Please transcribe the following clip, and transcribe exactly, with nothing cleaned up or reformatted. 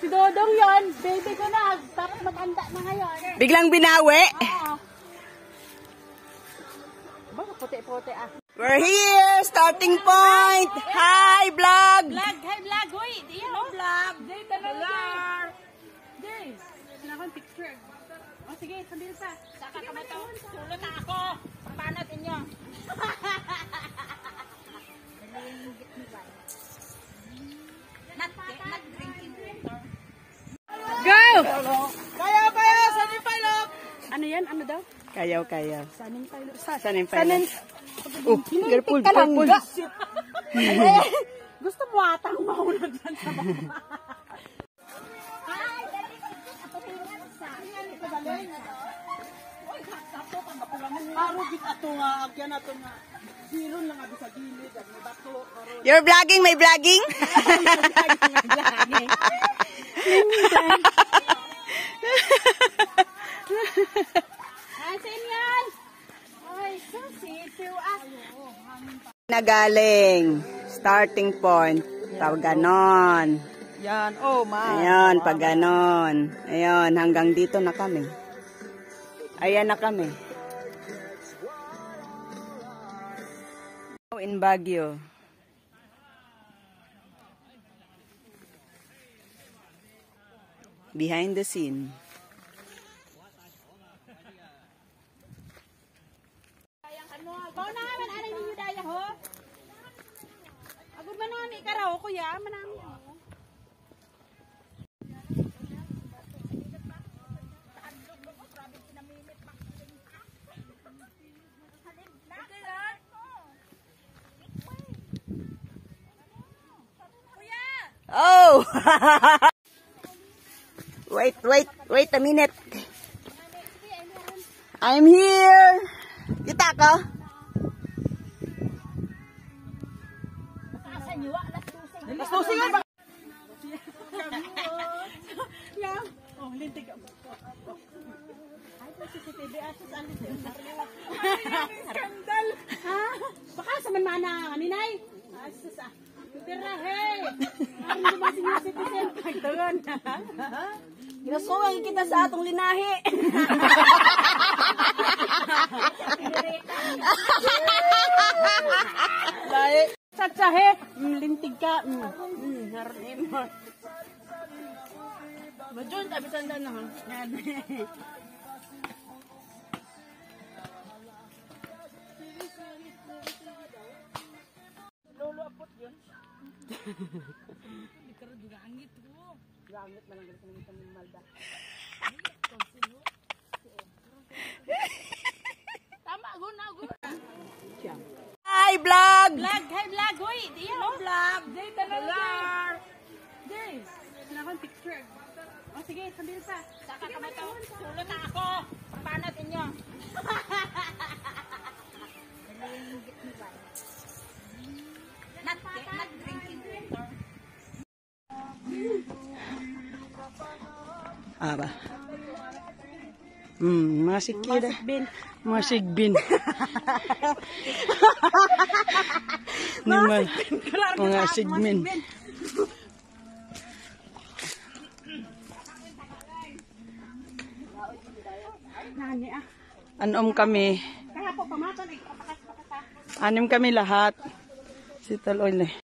Si Dodong yon, baby ko na, tapos matanda na ngayon. Biglang binawi. Oo. Baka puti-puti ah. We're here, starting point. Hi, vlog. Vlog, hi vlog, uy, diyan no vlog. Jay, talaga. Jay, sinakon picture. O sige, sambil pa. Saka ka to. Tulot na ako. Paano ninyo? Go! Kayaw, kayaw, sanin pilot. Ano yan? Ano daw? Kayaw, kayaw. Sanin pilot. Sanin pilot. Oh, careful, ka lang, careful. Gusto mo atang mauna dyan sa baba. Ay, dali ko. Sa akin ito galing. Oy, sakto pang bakulangan. Arugit ato nga, agyan ato nga. Zero lang abi sa gilid, may bato. You're vlogging, may vlogging? May vlogging. Asin yan? Ay, susi, to ako. Nagaling. Starting point. Pag ganon. Yan, oh ma. Ayan, pag ganon. Ayan, hanggang dito na kami. Ayan na kami. In Baguio. Behind the scene. Kau na man ana ninyo daya ho. Agud manami ka raw kuya, manami ho. Oh! Wait, wait, wait a minute. I'm here. Kita ka? Alas dose nga ba? Yang, oh lintig ka. Ay, si C C T V asus alis. Skandal. Ha? Baka sa manmana ninay. Asus ah. Tira hey. Ano ba senior citizen pagtugon? Ginasuwang kita sa atong linahi. Dahil satsahe, lintig ka. Mm, harin mo. Majun, tabi sanda na. Yan. Lolo apot yun. Hindi ka rin juga angit ko. Angit man ang ganito ng isang malda. Tama, guna, guna. Hi, vlog! Vlog, hi vlog, uy. Diyan no vlog. Jay, talaga. Jay, sinakon picture. O sige, sambil pa. Saka ka to. Tulot na ako. Paano ninyo? Not, not drinking water. Ah, ba? Hmm, mga sikida. Mga sigbin. Naman. Mga sigmin. Nani ah. Anom kami. Kaya po pamatan ay papakas-pakas. Anim kami lahat. Si Taloy na.